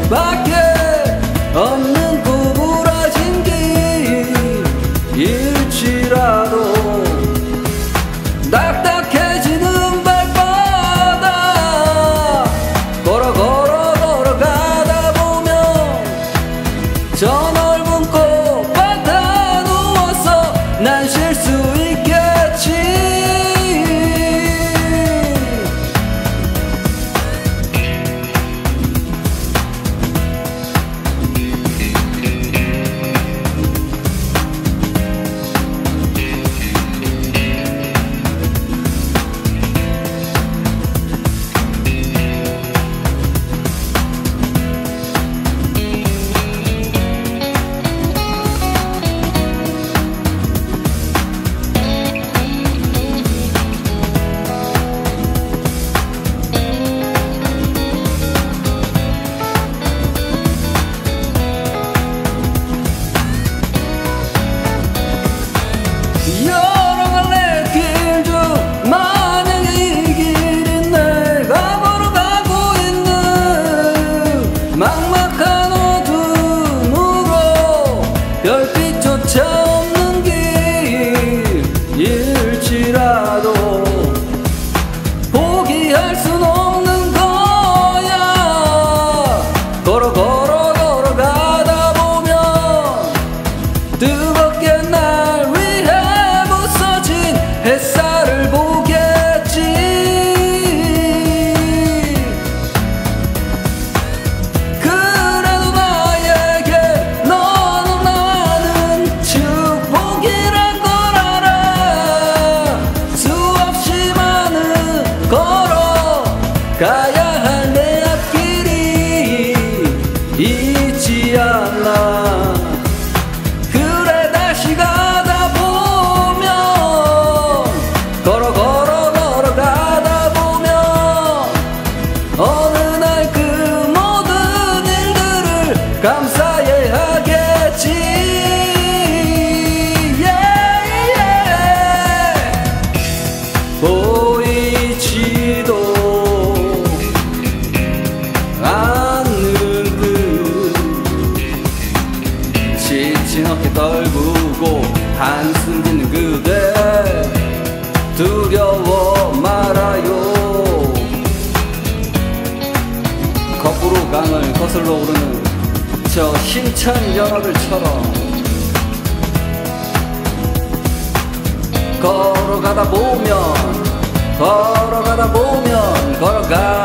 밖에 없는 구부러진 길일지라도 딱딱해지는 발바닥 걸어가다 보면 저 넓은 꽃밭에 누워서 난 쉴 수 있겠지. 여러 갈래 길 중 만약에 이 길이 내가 걸어가고 있는 막막한 어둠으로 별빛조차 없는 길일지라도 포기할 순 없는 거야. 걸어가다 보면 뜨겁게 날 햇살을 보겠지. 그래도 나에게 너는 나는 축복이란 걸 알아. 수없이 많은 걸어가야 할 내 앞길이 있지 않나. 그래 다시 가다 보면 걸어가다 보면 어느 날 그 모든 일들을 감사해 하겠지. 보이지도 않는 그 지친 어깨 떨구고 한숨 짓는 그대 두려워 말아요. 거꾸로 강을 거슬러 오르는 저 힘찬 연어들처럼 걸어가다 보면 걸어가